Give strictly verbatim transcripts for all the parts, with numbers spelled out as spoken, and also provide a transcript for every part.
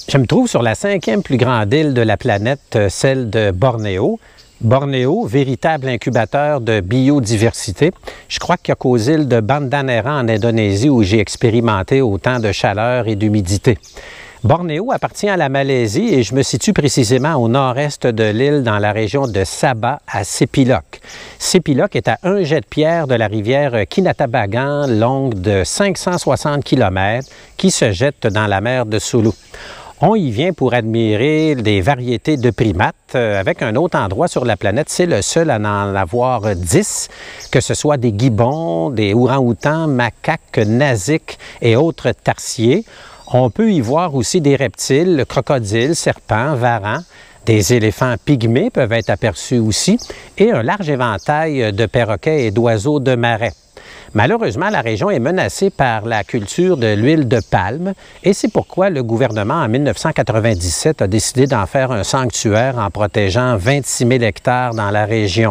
Je me trouve sur la cinquième plus grande île de la planète, celle de Bornéo. Bornéo, véritable incubateur de biodiversité. Je crois qu'il n'y a qu'aux îles de Bandaneran en Indonésie où j'ai expérimenté autant de chaleur et d'humidité. Bornéo appartient à la Malaisie et je me situe précisément au nord-est de l'île dans la région de Sabah à Sepilok. Sepilok est à un jet de pierre de la rivière Kinabagan, longue de cinq cent soixante kilomètres, qui se jette dans la mer de Sulu. On y vient pour admirer des variétés de primates avec un autre endroit sur la planète. C'est le seul à en avoir dix, que ce soit des gibbons, des orang-outans, macaques, nasiques et autres tarsiers. On peut y voir aussi des reptiles, crocodiles, serpents, varans. Des éléphants pygmées peuvent être aperçus aussi et un large éventail de perroquets et d'oiseaux de marais. Malheureusement, la région est menacée par la culture de l'huile de palme et c'est pourquoi le gouvernement, en mille neuf cent quatre-vingt-dix-sept, a décidé d'en faire un sanctuaire en protégeant vingt-six mille hectares dans la région.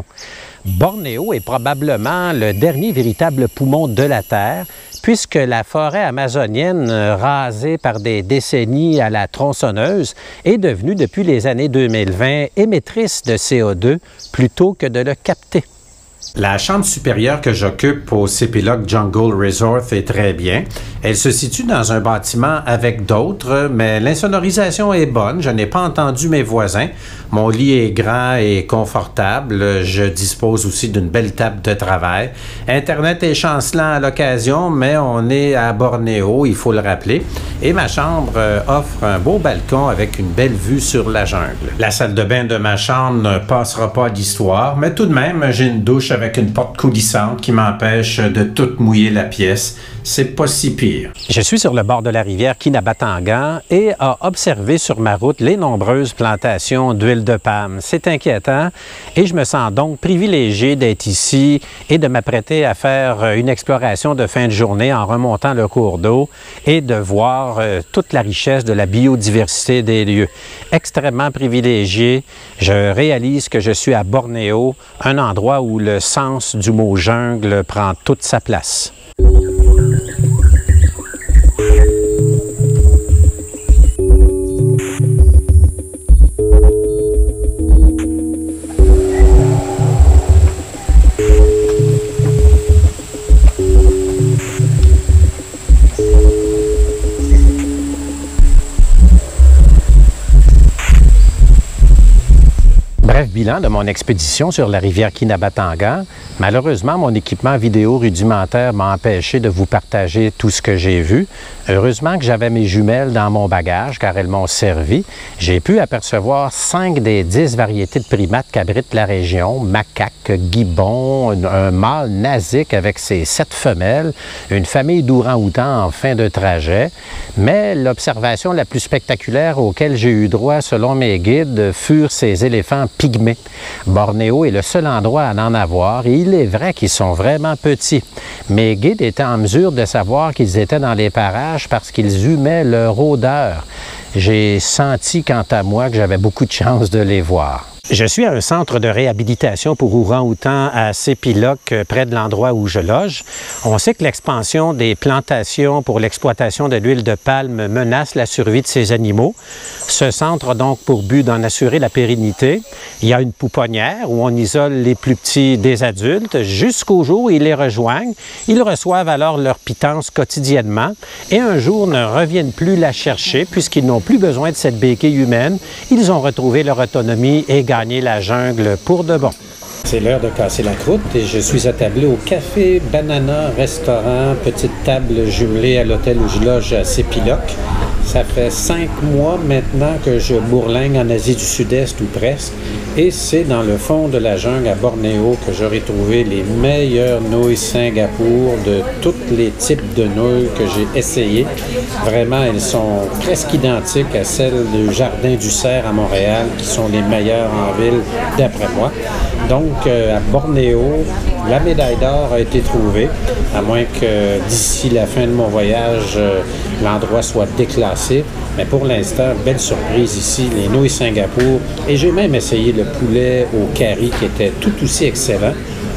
Bornéo est probablement le dernier véritable poumon de la Terre, puisque la forêt amazonienne, rasée par des décennies à la tronçonneuse, est devenue depuis les années deux mille vingt émettrice de C O deux plutôt que de le capter. La chambre supérieure que j'occupe au Sepilok Jungle Resort est très bien. Elle se situe dans un bâtiment avec d'autres, mais l'insonorisation est bonne. Je n'ai pas entendu mes voisins. Mon lit est grand et confortable. Je dispose aussi d'une belle table de travail. Internet est chancelant à l'occasion, mais on est à Bornéo, il faut le rappeler. Et ma chambre offre un beau balcon avec une belle vue sur la jungle. La salle de bain de ma chambre ne passera pas à l'histoire, mais tout de même, j'ai une douche avec une porte coulissante qui m'empêche de tout mouiller la pièce. C'est pas si pire. Je suis sur le bord de la rivière Kinabatangan et a observé sur ma route les nombreuses plantations d'huile de palme. C'est inquiétant et je me sens donc privilégié d'être ici et de m'apprêter à faire une exploration de fin de journée en remontant le cours d'eau et de voir euh, toute la richesse de la biodiversité des lieux. Extrêmement privilégié, je réalise que je suis à Bornéo, un endroit où le sens du mot jungle prend toute sa place. Bref bilan de mon expédition sur la rivière Kinabatangan. Malheureusement, mon équipement vidéo rudimentaire m'a empêché de vous partager tout ce que j'ai vu. Heureusement que j'avais mes jumelles dans mon bagage car elles m'ont servi. J'ai pu apercevoir cinq des dix variétés de primates qu'abrite la région. Macaques, gibbons, un mâle nasique avec ses sept femelles, une famille d'ourang-outans en fin de trajet. Mais l'observation la plus spectaculaire auquel j'ai eu droit selon mes guides furent ces éléphants pygmées. Bornéo est le seul endroit à en avoir et il est vrai qu'ils sont vraiment petits. Mes guides étaient en mesure de savoir qu'ils étaient dans les parages parce qu'ils humaient leur odeur. J'ai senti quant à moi que j'avais beaucoup de chance de les voir. Je suis à un centre de réhabilitation pour orang-outans à Sepilok, près de l'endroit où je loge. On sait que l'expansion des plantations pour l'exploitation de l'huile de palme menace la survie de ces animaux. Ce centre a donc pour but d'en assurer la pérennité. Il y a une pouponnière où on isole les plus petits des adultes jusqu'au jour où ils les rejoignent. Ils reçoivent alors leur pitance quotidiennement et un jour ne reviennent plus la chercher puisqu'ils n'ont plus besoin de cette béquille humaine. Ils ont retrouvé leur autonomie et gagné la jungle pour de bon. C'est l'heure de casser la croûte et je suis attablé au Café Banana Restaurant, petite table jumelée à l'hôtel où je loge à Sepilok. Ça fait cinq mois maintenant que je bourlingue en Asie du Sud-Est ou presque et c'est dans le fond de la jungle à Bornéo que j'aurai trouvé les meilleures nouilles Singapour de tous les types de nouilles que j'ai essayées. Vraiment, elles sont presque identiques à celles du Jardin du Cerf à Montréal qui sont les meilleures en ville d'après moi. Donc, euh, à Bornéo, la médaille d'or a été trouvée, à moins que d'ici la fin de mon voyage, euh, l'endroit soit déclassé. Mais pour l'instant, belle surprise ici, les nouilles Singapour. Et j'ai même essayé le poulet au curry qui était tout aussi excellent.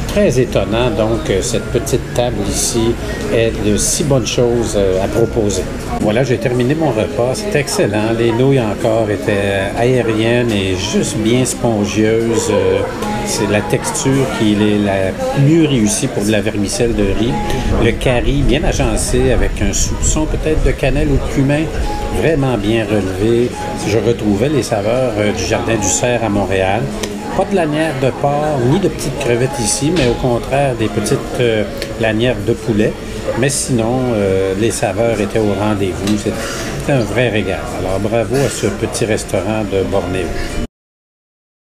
Très étonnant, donc, cette petite table ici ait de si bonnes choses à proposer. Voilà, j'ai terminé mon repas. C'était excellent. Les nouilles encore étaient aériennes et juste bien spongieuses. C'est la texture qui est la mieux réussie pour de la vermicelle de riz. Le curry bien agencé avec un soupçon peut-être de cannelle ou de cumin. Vraiment bien relevé. Je retrouvais les saveurs du Jardin du Cerf à Montréal. Pas de lanières de porc, ni de petites crevettes ici, mais au contraire des petites euh, lanières de poulet. Mais sinon, euh, les saveurs étaient au rendez-vous. C'était un vrai régal. Alors bravo à ce petit restaurant de Bornéo.